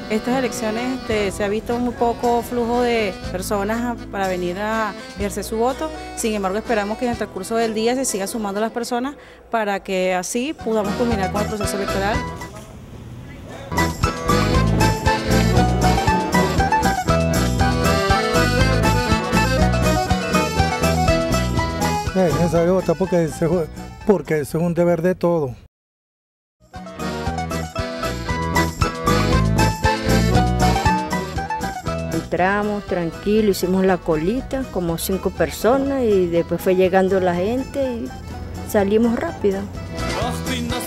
Estas elecciones se ha visto muy poco flujo de personas para venir a ejercer su voto. Sin embargo, esperamos que en el transcurso del día se sigan sumando las personas para que así podamos culminar con el proceso electoral. Es necesario votar porque eso es un deber de todos. Entramos tranquilo, hicimos la colita, como 5 personas, y después fue llegando la gente y salimos rápido.